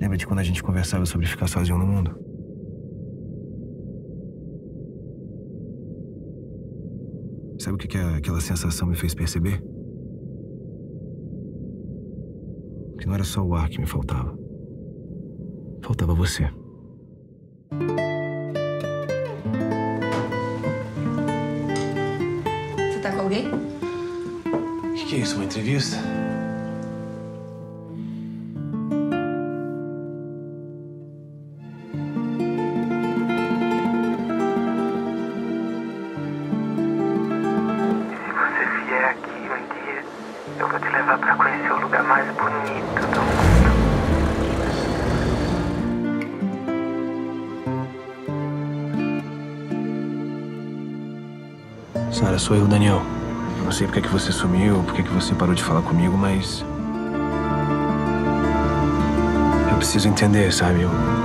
Lembra de quando a gente conversava sobre ficar sozinho no mundo? Sabe o que aquela sensação me fez perceber? Que não era só o ar que me faltava. Faltava você. Você tá com alguém? O que é isso? Uma entrevista? Eu vou te levar pra conhecer o lugar mais bonito do mundo. Sara, sou eu, Daniel. Eu não sei por que você sumiu, por que você parou de falar comigo, mas... eu preciso entender, sabe?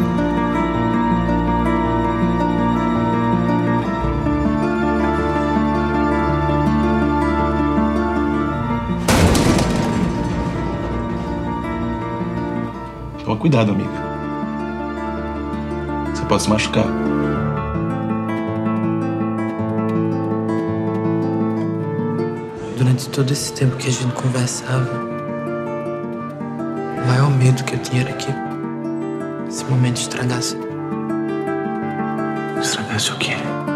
Toma cuidado, amiga. Você pode se machucar. Durante todo esse tempo que a gente conversava, o maior medo que eu tinha era que esse momento estragasse. Estragasse o quê?